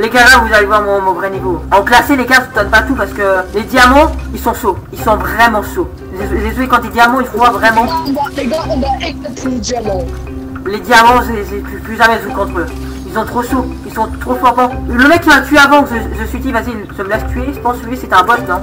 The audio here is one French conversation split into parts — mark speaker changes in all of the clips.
Speaker 1: Les gars, là, vous allez voir mon vrai niveau. En classé, les gars, je donne pas tout parce que les diamants, ils sont chauds. Ils sont vraiment chauds. Les joués, quand les diamants, il faut voir vraiment.
Speaker 2: Les gars, on va éclater les diamants.
Speaker 1: Les diamants, j'ai plus jamais joué contre eux. Ils sont trop chauds. Ils sont trop forts. Bon, le mec qui m'a tué avant que je suis dit, vas-y, je me laisse tuer. Je pense que lui, c'était un bot, non?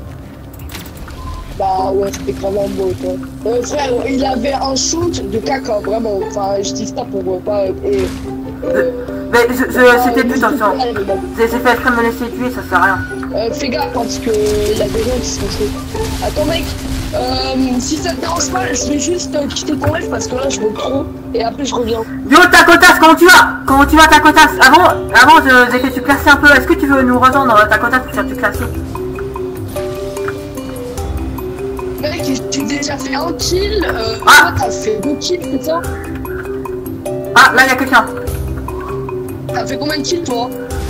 Speaker 2: Bah ouais, c'était vraiment beau, quoi. Frère, il avait un shoot de caca, vraiment. Enfin, je dis ça pour pas...
Speaker 1: mais c'était plus dans le sens. J'ai fait exprès de me laisser tuer, ça sert à rien.
Speaker 2: Fais gaffe, parce que y a des gens qui sont chauds. Attends, mec, si ça te dérange pas, je vais juste quitter ton live parce que là, je veux trop. Et après, je reviens.
Speaker 1: Yo, Tacotas, comment tu vas? Comment tu vas, Tacotas? Avant, j'ai fait tu classer un peu. Est-ce que tu veux nous rejoindre, Tacotas, pour faire tu classer?
Speaker 2: Mec, j'ai déjà fait un kill.
Speaker 1: Ah,
Speaker 2: t'as fait 2 kills, c'est ça?
Speaker 1: Ah, là, il y a quelqu'un.
Speaker 2: T'as fait combien de kills, toi?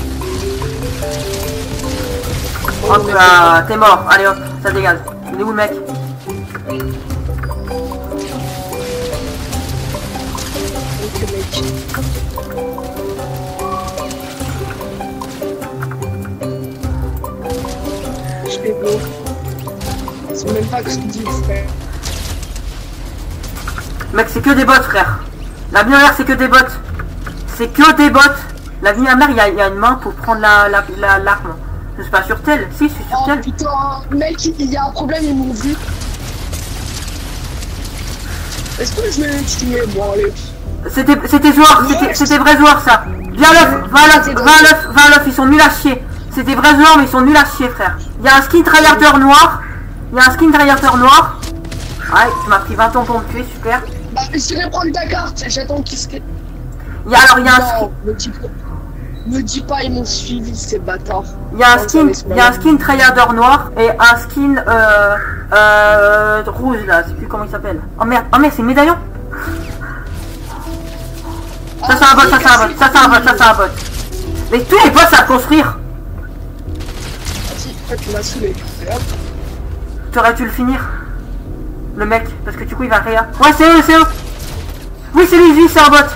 Speaker 1: Hop, t'es mort. Allez, hop, ça dégage. Il est où, le mec?
Speaker 2: Ok, mec. Je fais beau. C'est même pas que je dis, frère.
Speaker 1: Mec, c'est que des bots, frère. La vie en l'air, c'est que des bots. C'est que des bots. La vie en l'air, il y a une main pour prendre l'arme. Je suis pas sur tel. Si, je suis sur tel.
Speaker 2: Oh putain, mec, il y a un problème, ils m'ont vu. Est-ce que je vais les tuer? Bon, allez.
Speaker 1: C'était joueur, c'était vrai joueur, ça. Viens l'œuf, va l'œuf, ils sont nuls à chier. C'est des vrais joueurs, mais ils sont nuls à chier, frère. Il y a un skin tryharder noir. Ouais, tu m'as pris 20 ans pour me tuer, super.
Speaker 2: Bah, j'irai prendre ta carte, j'attends qu'il se...
Speaker 1: Il y a un skin.
Speaker 2: Me dis pas, ils m'ont suivi, ces bâtards.
Speaker 1: Il y a un skin tryharder noir et un skin rouge là, je sais plus comment il s'appelle. Oh merde, c'est une médaillon. Ça c'est un bot. Mais tous les bots à construire.
Speaker 2: Vas-y, tu m'as saoulé.
Speaker 1: T'aurais dû le finir, le mec, parce que du coup il va réa. Ouais, c'est eux. Oui, c'est lui, c'est un bot.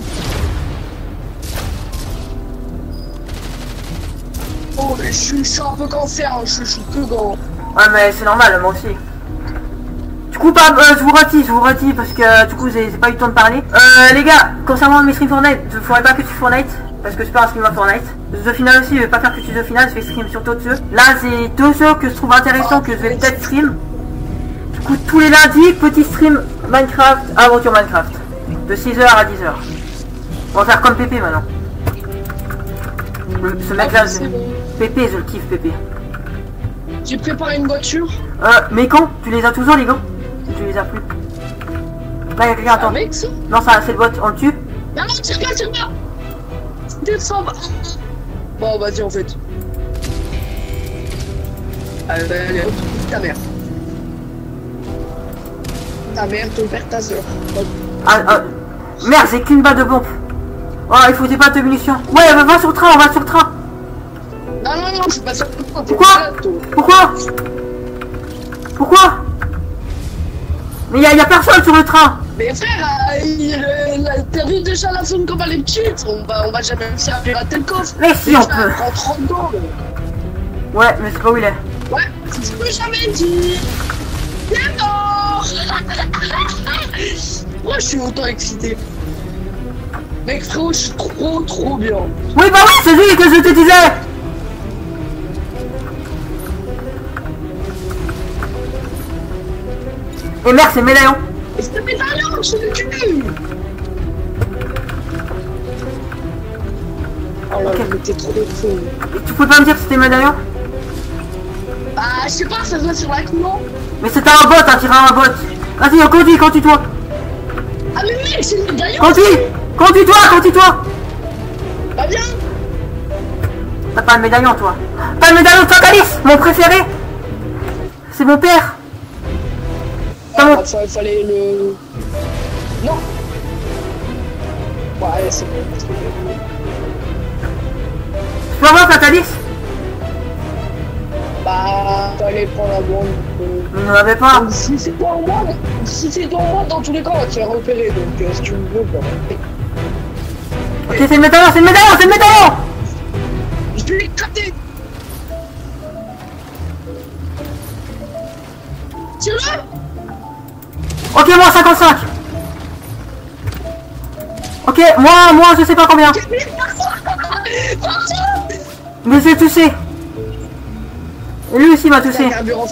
Speaker 2: Oh, mais je suis un peu cancer, hein, je suis peu grand.
Speaker 1: Ouais, mais c'est normal, moi aussi. Du coup, je vous redis, parce que du coup, j'ai pas eu le temps de parler. Les gars, concernant mes streams Fortnite, je ferai pas que tu Fortnite, parce que je fais un stream à Fortnite. The Final aussi, je vais pas faire que tu The Final, je vais stream sur d'autres jeux. Là, j'ai 2 jeux que je trouve intéressants, que je vais peut-être stream. Du coup, tous les lundis, petit stream Minecraft, aventure Minecraft. De 6h à 10h. On va faire comme Pépé maintenant. Ce mec là, Pépé, je le kiffe, Pépé.
Speaker 2: J'ai préparé une voiture.
Speaker 1: Mais quand? Tu les as toujours, les gars? Tu les as plus? Là, il y a quelqu'un, attends. Non, ça, c'est le bot, on le tue?
Speaker 2: Non, tire pas. Descends. Bon, vas-y, en fait. Allez, ta mère. Ta mère, ton père, ta soeur.
Speaker 1: Merde, j'ai qu'une balle de bombe. Oh, il faut des balles de munitions. Ouais, on va sur le train,
Speaker 2: Non, je suis pas sûr.
Speaker 1: Pourquoi? Mais y a personne sur le train.
Speaker 2: Mais frère, t'as vu déjà la zone comme elle est petite? On va jamais réussir à pirater le coffre.
Speaker 1: Mais si, on peut.
Speaker 2: En 30 ans.
Speaker 1: Ouais, mais c'est pas où il est.
Speaker 2: Ouais, c'est ce que j'avais dit. Il est mort. Moi, je suis autant excité. Mec, frérot, je suis trop bien.
Speaker 1: Oui, bah oui, c'est lui que je te disais. Et merde, c'est médaillon.
Speaker 2: Et c'est médaillon, je l'ai tué. Oh là là, mais t'es trop fou.
Speaker 1: Tu peux pas me dire que c'était médaillon?
Speaker 2: Bah, je sais pas, ça se voit sur la non.
Speaker 1: Mais c'était un bot, un tireur un bot. Vas-y, conduis-toi.
Speaker 2: Ah mais mec, c'est le médaillon.
Speaker 1: Conduis-toi.
Speaker 2: Bah viens.
Speaker 1: T'as pas le médaillon, toi. T'as le médaillon de Totalis, mon préféré. C'est mon père.
Speaker 2: Il fallait le... Non. Ouais, c'est bon.
Speaker 1: Tu peux avoir Totalis?
Speaker 2: Bah, fallait prendre la bombe.
Speaker 1: Vous n'en avez pas.
Speaker 2: Si c'est dans moi, dans tous les cas, on va te faire repérer, donc si tu me veux, bah...
Speaker 1: Ok, c'est le médaillon. 55. Ok, moi je sais pas combien. Mais j'ai touché. Et lui aussi m'a touché.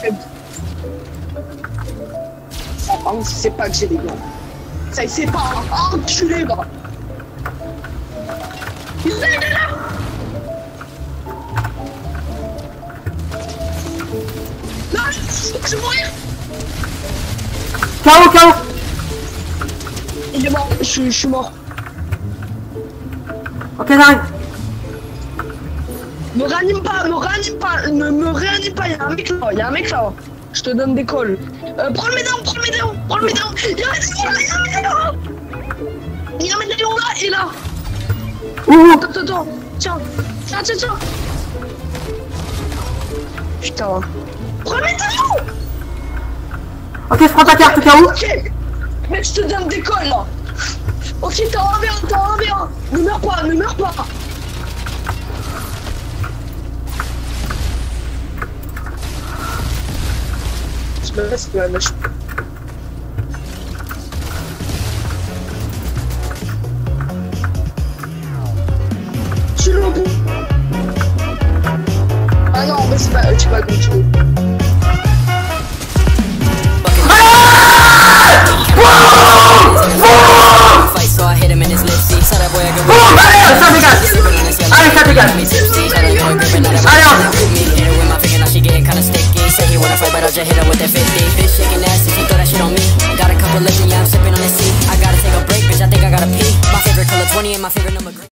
Speaker 2: Oh, c'est pas que j'ai des gants. Ça il sait pas. Oh, enculé, va. Il est là. Non, je vais mourir.
Speaker 1: KO.
Speaker 2: Il est mort, je suis mort.
Speaker 1: Ok, j'arrive.
Speaker 2: Me réanime pas, ne me réanime pas, y'a un mec là, Je te donne des calls. Prends le médaillon. Il y a un médaillon là et là. Attends. Tiens. Putain. Prends le médaillon.
Speaker 1: Ok, je prends ta carte au cas où.
Speaker 2: Ok. Mec, je te donne des calls là. Ok, t'as un V1. Ne meurs pas. Je me laisse la mèche. Tu l'as au bout. Ah non, mais c'est pas continuer.
Speaker 1: Allez, ça dégage. Allez,
Speaker 3: she getting kinda sticky. Say he wanna fight, but I'll just hit her with that 50. Bitch shaking ass, if you throw that shit on me. Got a couple lips and yeah, I'm sipping on the sea. I gotta take a break, bitch, I think I gotta pee. My favorite color 20 and my favorite number green.